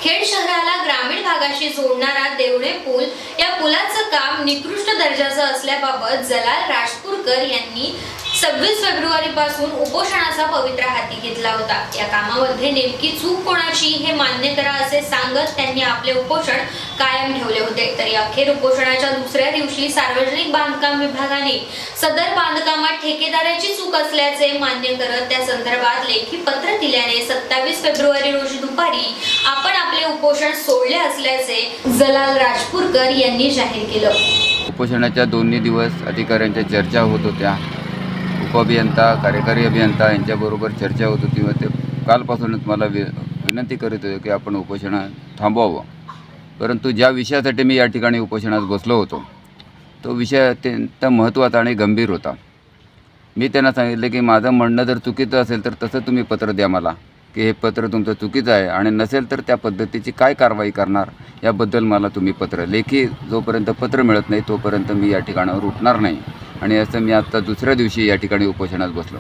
खेड शहराला ग्रामीण भागाशी जोडणारा देवणे पूल या पुलाचं काम निकृष्ट दर्जाचं असल्याबाबत जलाल राजपूरकर यांनी 26 फेब्रुवारी पासून उपोषणाचा पवित्रा हाती घेतला होता। या कामामध्ये नेमकी चूक कोणाची हे मान्य करा असे सांगत त्यांनी आपले उपोषण कायम ठेवले होते। तरी अखेर उपोषणाच्या दुसऱ्या दिवशी सार्वजनिक बांधकाम विभागाने सदर बांधकामात ठेकेदाराची चूक असल्याचे मान्य करत त्या संदर्भात लेखी पत्र दिल्याने 27 फेब्रुवारी रोजी दुपारी आपण आपले उपोषण सोडले असल्याचे जलाल राजपूरकर यांनी जाहीर केलं। उपोषणाच्या दोन्ही दिवस अधिकाऱ्यांच्या चर्चा होत होत्या। उपअभियंता कार्यकारी अभियंता यांच्याबरोबर चर्चा होत होती व ते कालपासूनच मला विनंती करीत होते की आपण उपोषण थांबवावं। परंतु ज्या विषयासाठी मी या ठिकाणी उपोषणात बसलो होतो तो विषय अत्यंत महत्त्वाचा आणि गंभीर होता। मी त्यांना सांगितले की माझं म्हणणं जर चुकीचं असेल तर तसं तुम्ही पत्र द्या मला की हे पत्र तुमचं चुकीचं आहे आणि नसेल तर त्या पद्धतीची काय कारवाई करणार याबद्दल मला तुम्ही पत्र लेखी जोपर्यंत पत्र मिळत नाही तोपर्यंत मी या ठिकाणावर उठणार नाही। आणि असं मी आत्ता दुसऱ्या दिवशी या ठिकाणी उपोषणात बसलो।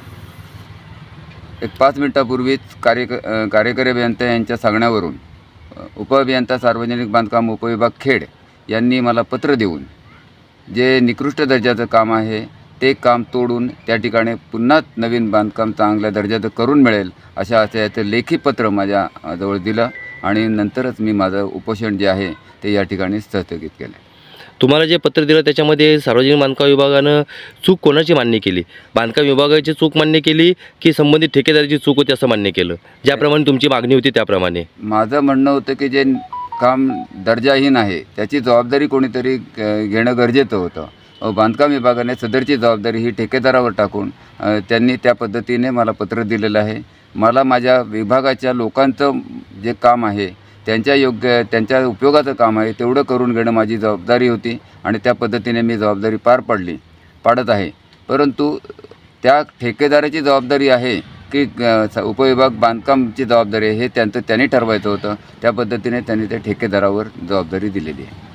एक 5 मिनिटापूर्वीच कार्यकारी अभियंता यांच्या सांगण्यावरून उपअभियंता सार्वजनिक बांधकाम उपविभाग खेड यांनी मला पत्र देऊन जे निकृष्ट दर्जाचं काम आहे ते काम तोडून त्या ठिकाणी पुन्हा नवीन बांधकाम चांगल्या दर्जाचं करून मिळेल अशा आशयाचं लेखी पत्र माझ्याजवळ दिलं आणि नंतरच मी माझं उपोषण जे आहे ते या ठिकाणी स्थगित केलं। तुम्हाला जे पत्र दिलं त्याच्यामध्ये सार्वजनिक बांधकाम विभागानं चूक कोणाची मान्य केली? बांधकाम विभागाची चूक मान्य केली की संबंधित ठेकेदाराची चूक होती असं मान्य केलं? ज्याप्रमाणे तुमची मागणी होती त्याप्रमाणे माझं म्हणणं होतं की जे काम दर्जाहीन आहे त्याची जबाबदारी कोणीतरी घेणं गरजेचं होतं। बांधकाम विभागाने सदरची जबाबदारी ही ठेकेदारावर टाकून त्यांनी त्या पद्धतीने मला पत्र दिलेलं आहे। मला माझ्या विभागाच्या लोकांचं जे काम आहे त्यांच्या उपयोगाचं काम आहे तेवढं करून घेणं माझी जबाबदारी होती आणि त्या पद्धतीने मी जबाबदारी पाडत आहे। परंतु त्या ठेकेदाराची जबाबदारी आहे की उपविभाग बांधकामची जबाबदारी आहे हे त्यांनी ठरवायचं होतं। त्या पद्धतीने त्यांनी त्या ठेकेदारावर जबाबदारी दिलेली आहे।